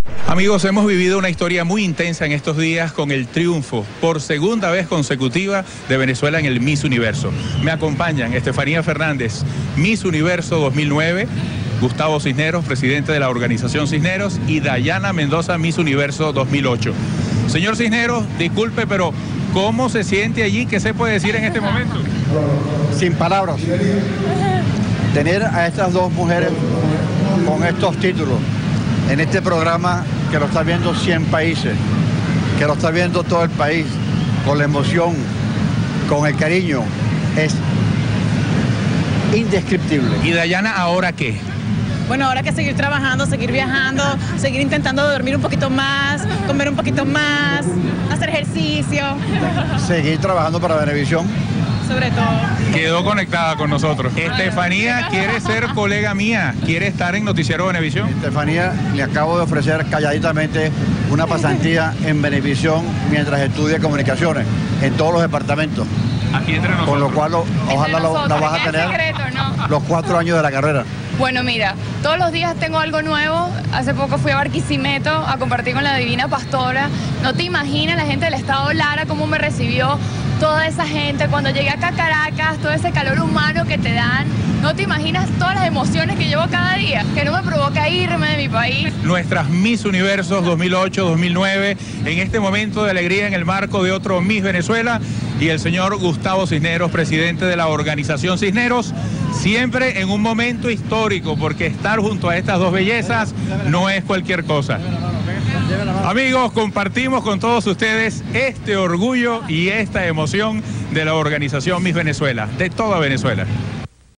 Amigos, hemos vivido una historia muy intensa en estos días con el triunfo por segunda vez consecutiva de Venezuela en el Miss Universo. Me acompañan Estefanía Fernández, Miss Universo 2009, Gustavo Cisneros, presidente de la organización Cisneros, y Dayana Mendoza, Miss Universo 2008. Señor Cisneros, disculpe, pero ¿cómo se siente allí? ¿Qué se puede decir en este momento? Sin palabras. Tener a estas dos mujeres con estos títulos en este programa que lo está viendo 100 países, que lo está viendo todo el país, con la emoción, con el cariño, es indescriptible. ¿Y Dayana ahora qué? Bueno, ahora que seguir trabajando, seguir viajando, seguir intentando dormir un poquito más, comer un poquito más, hacer ejercicio. Seguir trabajando para Venevisión. Sobre todo. Quedó conectada con nosotros. Estefanía quiere ser colega mía, quiere estar en Noticiero Venevisión. Estefanía, le acabo de ofrecer calladitamente una pasantía en Venevisión mientras estudia comunicaciones, en todos los departamentos. Aquí entre nosotros. Con lo cual, ojalá la vas a tener secreto, ¿no? Los 4 años de la carrera. Bueno, mira, todos los días tengo algo nuevo. Hace poco fui a Barquisimeto a compartir con la Divina Pastora. No te imaginas la gente del estado Lara cómo me recibió toda esa gente cuando llegué acá a Caracas, todo ese calor humano que te dan. No te imaginas todas las emociones que llevo cada día, que no me provoca irme de mi país. Nuestras Miss Universos 2008, 2009, en este momento de alegría en el marco de otro Miss Venezuela, y el señor Gustavo Cisneros, presidente de la organización Cisneros, siempre en un momento histórico, porque estar junto a estas dos bellezas no es cualquier cosa. Amigos, compartimos con todos ustedes este orgullo y esta emoción de la organización Miss Venezuela, de toda Venezuela.